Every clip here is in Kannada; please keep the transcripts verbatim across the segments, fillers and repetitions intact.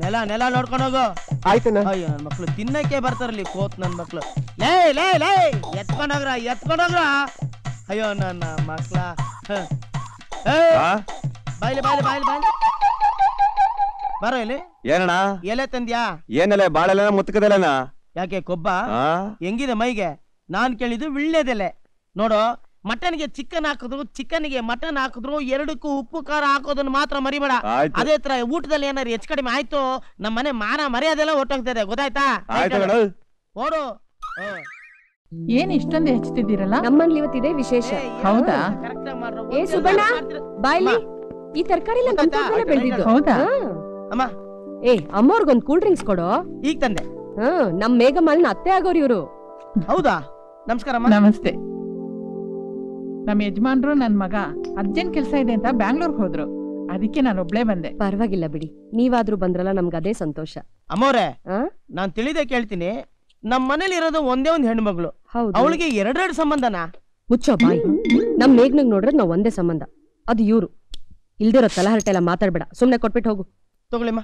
ನೆಲ ನೆಲ ನೋಡ್ಕೊಂಡು ಹೋಗು. ಆಯ್ತಣ್ಣ. ಅಯ್ಯೋ ನನ್ ಮಕ್ಳು ತಿನ್ನಕ್ಕೆ ಬರ್ತಾರಲ್ಲಿ ಕೋತ್ ನನ್ ಮಕ್ಳು. ಲೇ ಲೇ ಲೇ ಎತ್ಕೊಂಡೋಗ್ರ ಎತ್ಕೊಂಡೋಗ್ರ. ಅಯ್ಯೋ ನನ್ನ ಮಕ್ಳ. ಬಾಯ್ಲಿ ಬಾಯ್ಲಿ ಬಾಯ್ಲಿ ಬಾಯ್ಲಿ ಬರೋ ಇಲ್ಲಿ. ಏನಣ್ಣ ಎಲೆ ತಂದ್ಯಾ? ಏನೆಲೆ ಬಾಳೆಲ್ಲ ಮುತ್ತಕದೆಲೆನಾ? ಯಾಕೆ ಕೊಬ್ಬ ಹೆಂಗಿದೆ ಮೈಗೆ? ನಾನ್ ಕೇಳಿದ್ದು ವಿಳ್ಳೆದೆಲೆ. ನೋಡು, ಮಟನ್ಗೆ ಚಿಕನ್ ಹಾಕಿದ್ರು, ಚಿಕನ್ಗೆ ಮಟನ್ ಹಾಕಿದ್ರು, ಎರಡಕ್ಕೂ ಉಪ್ಪು ಖಾರ ಹಾಕೋದನ್ನ ಮಾತ್ರ ಮರಿಬೇಡ. ಅದೇ ತರ ಊಟದಲ್ಲಿ ಏನಾರು ಹೆಚ್ಚು ಕಡಿಮೆ ಆಯ್ತು ನಮ್ಮ ಮನೆ ಮಾನ ಮರ್ಯಾದೆಲ್ಲ ಒಟ್ಟೋಗ್ತದೆ, ಗೊತ್ತಾಯ್ತಾ? ಓಡು. ಏನ್ ಇಷ್ಟೊಂದು ಹೆಚ್ಚುತ್ತಿದ್ದೀರಲ್ಲ? ನಮ್ಮಲ್ಲಿ ಇವತ್ತಿದೆ ವಿಶೇಷ. ಹೌದಾ? ಏ ಸುಬಣ್ಣ, ಬಾಯ್ಲಿ. ಈ ತರಕಾರಿ ಬೆಳೆದಿದ್ದು. ಹೌದಾ ಅಮ್ಮ? ಏ ಅಮ್ಮವ್ರಿಗೊಂದ್ ಕೂಲ್ ಡ್ರಿಂಕ್ಸ್ ಕೊಡು. ಈಗ ತಂದೆ. ಹ್ಮ್ ನಮ್ ಮೇಘಮಾಲಿನ ಅತ್ತೆ ಆಗೋರು ಇವ್ರು. ಹೌದಾ? ನಮಸ್ಕಾರ. ನಮಸ್ತೆ. ನಮ್ ಯಜಮಾನ್ರು ನನ್ ಮಗ ಅರ್ಜೆಂಟ್ ಕೆಲ್ಸ ಇದೆ ಅಂತ ಬ್ಯಾಂಗ್ಳೂರ್ಗೆ ಹೋದ್ರು, ಅದಕ್ಕೆ ನಾನು ಒಬ್ಳೇ ಬಂದೆ. ಪರವಾಗಿಲ್ಲ ಬಿಡಿ, ನೀವಾದ್ರೂ ಬಂದ್ರಲ್ಲ ನಮ್ಗೆ ಅದೇ ಸಂತೋಷ. ಅಮ್ಮವ್ರೆ, ನಾನ್ ತಿಳಿದೆ ಕೇಳ್ತೀನಿ, ನಮ್ ಮನೇಲಿ ಇರೋದು ಒಂದೇ ಒಂದ್ ಹೆಣ್ಮಗಳು, ಅವಳಿಗೆ ಎರಡೆರಡು ಸಂಬಂಧನಾ? ಮುಚ್ಚೋ ಬಾಯಿ. ನಮ್ ಮೇಘ್ನಗ್ ನೋಡ್ರೆ ನಾವ್ ಒಂದೇ ಸಂಬಂಧ, ಅದು ಇವ್ರು. ಇಲ್ದಿರೋ ತಲಹರಟೆ ಎಲ್ಲ ಮಾತಾಡ್ಬೇಡ, ಸುಮ್ನೆ ಕೊಟ್ಬಿಟ್ಟು ಹೋಗು. ತಗೊಳ್ಳಿಮ್ಮ.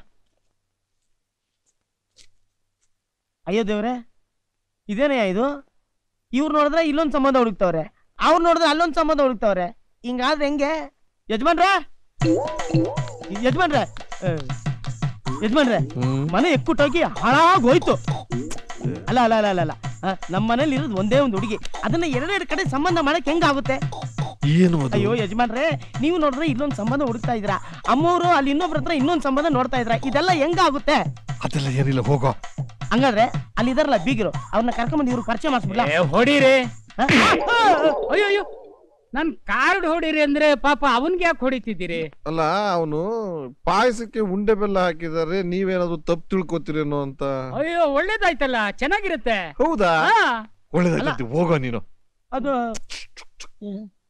ಅಯ್ಯೋ ದೇವ್ರೆ, ಇದೇನಯ್ಯ ಇದು? ಇವ್ರು ನೋಡಿದ್ರೆ ಇಲ್ಲೊಂದ್ ಸಂಬಂಧ ಹುಡುಕ್ತವ್ರೆ, ಅವ್ರು ನೋಡಿದ್ರೆ ಅಲ್ಲೊಂದ್ ಸಂಬಂಧ ಹುಡುಕ್ತವ್ರೆ. ಹಿಂಗಾದ್ರೆ ಹೆಂಗೆ? ಯಜಮಾನ್ರ ಯಜಮಾನ್ರೆ ಯಜಮಾನ್ರೆ ಮನೆ ಎಕ್ಕುಟ್ಟೋಗಿ ಹಾಳಾಗೋಯ್ತು. ಅಲ್ಲ ಅಲ್ಲ ಅಲ್ಲ ಅಲ್ಲ ನಮ್ಮ ಮನೇಲಿ ಇರೋದು ಒಂದೇ ಒಂದು ಹುಡುಗಿ, ಅದನ್ನ ಎರಡೆರಡು ಕಡೆ ಸಂಬಂಧ ಮಾಡಕ್ ಹೆಂಗಾಗುತ್ತೆ? ಅಯ್ಯೋ ಯಜಮಾನ್ರೆ, ನೀವು ನೋಡಿದ್ರೆ ಇಲ್ಲೊಂದ್ ಸಂಬಂಧ ಹುಡುಕ್ತಾ ಇದ್ರ, ಅಮ್ಮವರು ಅಲ್ಲಿ ಇನ್ನೊಬ್ರ ಹತ್ರ ಇನ್ನೊಂದ್ ಸಂಬಂಧ ನೋಡ್ತಾ ಇದ್ರ, ಇದೆಲ್ಲ ಹೆಂಗಾಗುತ್ತೆ? ಅದೆಲ್ಲ ಏನಿಲ್ಲ, ಹೋಗೋ. ಹಂಗಾದ್ರೆ ಅಲ್ಲಿ ಇದಾರಲ್ಲ ಬೀಗರು, ಅವ್ರನ್ನ ಕರ್ಕೊಂಡ್ ಇವ್ರು ಪರಿಚಯ ಮಾಡಿಸ್ಬಿಡ್ಲ? ಹೊಡೀರಿ. ಅಯ್ಯೋ ಅಯ್ಯೋ, ನನ್ ಕಾರ್ಡ್ ಹೊಡೀರಿ ಅಂದ್ರೆ ಪಾಪ ಅವನ್ಗೆ ಯಾಕೆ ಹೊಡಿತಿದ್ದೀರಿ? ಅಲ್ಲ, ಅವನು ಪಾಯಸಕ್ಕೆ ಉಂಡೆ ಬೆಲ್ಲ ಹಾಕಿದಾರೆ, ನೀವೇನಾದ್ರು ತಪ್ಪು ತಿಳ್ಕೊತೀರೇನೋ ಅಂತ. ಅಯ್ಯೋ ಒಳ್ಳೇದಾಯ್ತಲ್ಲ, ಚೆನ್ನಾಗಿರುತ್ತೆ. ಹೌದಾ? ಒಳ್ಳೇದಾಯ್ತು, ಹೋಗೋ ನೀನು. ಅದು